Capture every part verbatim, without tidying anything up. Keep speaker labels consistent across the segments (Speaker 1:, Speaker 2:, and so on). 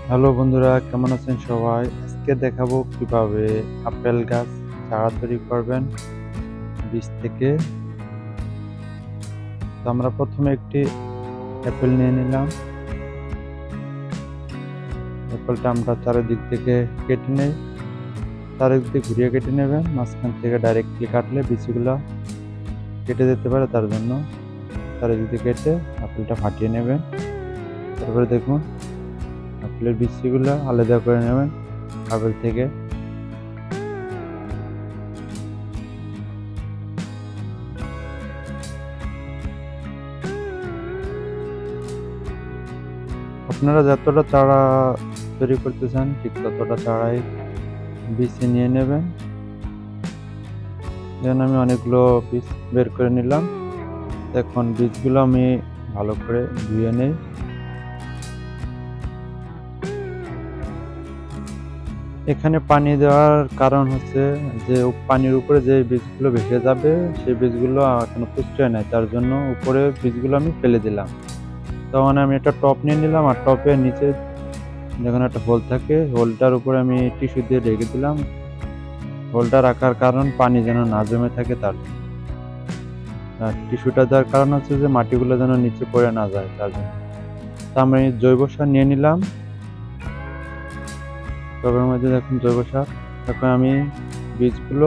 Speaker 1: Hello বন্ধুরা, কেমন আছেন সবাই? আজকে দেখাবো কিভাবে আপেল গাছ চারা তৈরি করবেন বীজ থেকে। তো আমরা প্রথমে একটি অ্যাপেল নিয়ে নিলাম। অ্যাপেলটা আমরা চারিদিক থেকে কেটে নেই, চারিদিক দিয়ে ঘুরিয়ে কেটে নেবেন। মাঝখান থেকে ডাইরেক্টলি কাটলে বীজগুলো কেটে যেতে পারে, তার জন্য চারিদিক দিয়ে কেটে আপেলটা ফাটিয়ে নেবেন। তারপরে দেখুন আপেলের বীজগুলো আলাদা করে নেবেন আপেল থেকে। আপনারা যতটা চারা তৈরি করতে চান ঠিক ততটা চারাই বীজ নিয়ে নেবেন। যেন আমি অনেকগুলো বীজ বের করে নিলাম। এখন বীজগুলো আমি ভালো করে ধুয়ে নেই। এখানে পানি দেওয়ার কারণ হচ্ছে যে পানির উপরে যে বীজগুলো ভেসে যাবে সেই বীজগুলো এখনো পুষ্ট হয় নাই, তার জন্য উপরে বীজগুলো আমি ফেলে দিলাম। তখন আমি একটা টপ নিয়ে নিলাম, আর টপের নিচে যেখানে একটা হোল থাকে হোলটার উপরে আমি টিস্যু দিয়ে ঢেকে দিলাম। হোলটা রাখার কারণ পানি যেন না জমে থাকে, তার জন্য। আর টিস্যুটা দেওয়ার কারণ হচ্ছে যে মাটিগুলো যেন নিচে পড়ে না যায়, তার জন্য। তা আমি জৈব সার নিয়ে নিলাম টবের মধ্যে। দেখুন জৈব সার। এখন আমি বীজগুলো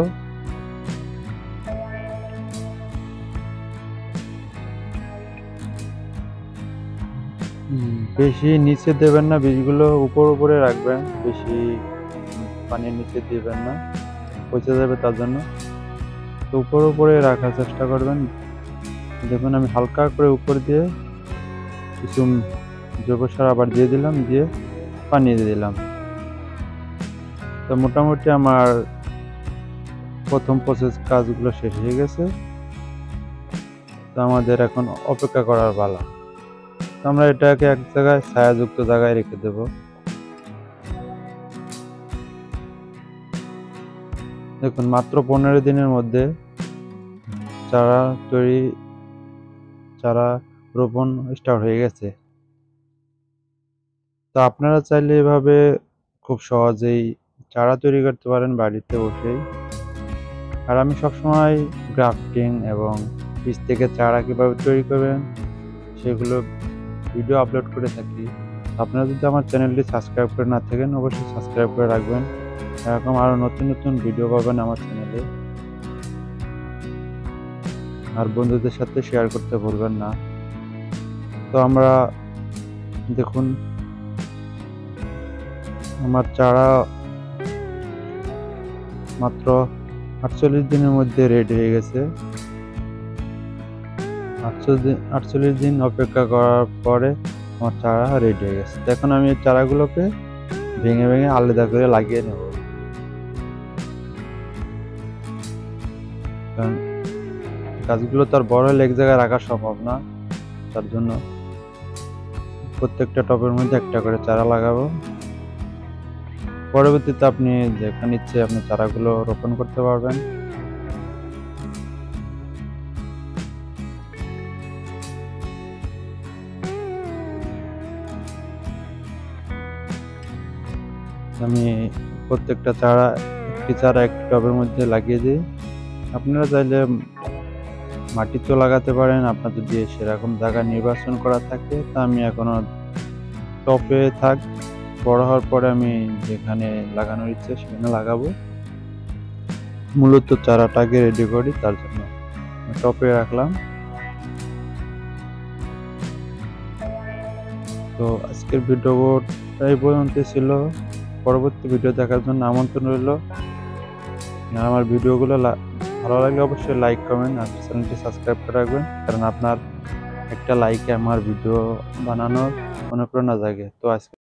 Speaker 1: বেশি নিচে দেবেন না, বীজগুলো উপর উপরে রাখবেন, বেশি পানির নিচে দিবেন না, পচে যাবে, তার জন্য। তো উপর উপরে রাখার চেষ্টা করবেন। দেখুন আমি হালকা করে উপর দিয়ে কিছু জৈব সার আবার দিয়ে দিলাম, দিয়ে পানি দিয়ে দিলাম। তো মোটামুটি আমার প্রথম প্রসেস কাজগুলো শেষ হয়ে গেছে। তো আমাদের এখন অপেক্ষা করার পালা। আমরা এটাকে এক জায়গায় ছায়াযুক্ত জায়গায় রেখে দেব। দেখুন মাত্র পনেরো দিনের মধ্যে চারা তৈরি চারা রোপণ স্টার্ট হয়ে গেছে। তো আপনারা চাইলে এভাবে খুব সহজেই চারা তৈরি করতে পারেন বাড়িতে বসেই। আর আমি সবসময় গ্রাফটিং এবং বীজ থেকে চারা কীভাবে তৈরি করবেন সেগুলো ভিডিও আপলোড করে থাকি। আপনারা যদি আমার চ্যানেলটি সাবস্ক্রাইব করে না থাকেন অবশ্যই সাবস্ক্রাইব করে রাখবেন। এরকম আরও নতুন নতুন ভিডিও পাবেন আমার চ্যানেলে। আর বন্ধুদের সাথে শেয়ার করতে ভুলবেন না। তো আমরা দেখুন আমার চারা মাত্র আটচল্লিশ দিনের মধ্যে রেডি হয়ে গেছে। আটচল্লিশ আটচল্লিশ দিন অপেক্ষা করার পরে আমার চারা রেডি হয়ে গেছে। এখন আমি এই চারাগুলোকে ভেঙে ভেঙে আলাদা করে লাগিয়ে নেব। কারণ গাছগুলো তো আর বড় হলে এক জায়গায় রাখা সম্ভব না, তার জন্য প্রত্যেকটা টবের মধ্যে একটা করে চারা লাগাবো। পরবর্তীতে আপনি যেখানে ইচ্ছে আপনি চারাগুলো রোপণ করতে পারবেন। আমি প্রত্যেকটা চারা একটি চারা একটি টবের মধ্যে লাগিয়ে দিই। আপনারা চাইলে মাটিতেও লাগাতে পারেন, আপনার যদি সেরকম জায়গা নির্বাচন করা থাকে। তা আমি এখনো টপে থাক, বড় হওয়ার পরে আমি যেখানে লাগানোর ইচ্ছে সেখানে লাগাবো। মূলত চারাটাকে রেডি করি, তার জন্য টপে রাখলাম। তো আজকের ভিডিওটা এই পর্যন্ত ছিল। পরবর্তী ভিডিও দেখার জন্য আমন্ত্রণ রইল। আমার ভিডিওগুলো ভালো লাগলে অবশ্যই লাইক কমেন্ট আর চ্যানেলটি সাবস্ক্রাইব করে রাখবেন, কারণ আপনার একটা লাইকে আমার ভিডিও বানানোর অনুপ্রেরণা জাগে। তো আজকে